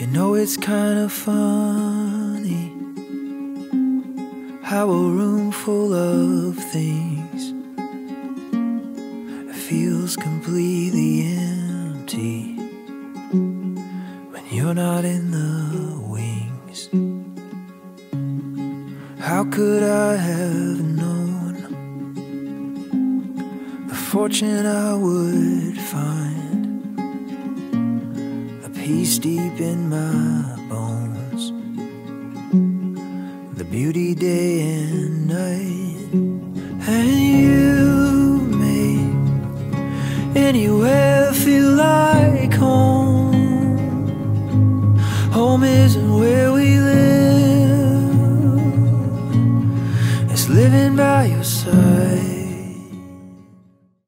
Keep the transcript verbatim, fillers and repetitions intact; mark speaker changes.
Speaker 1: You know it's kind of funny how a room full of things feels completely empty when you're not in the wings. How could I have known the fortune I would find, a peace deep in my bones, the beauty day and night. And you make anywhere feel like home. Home isn't where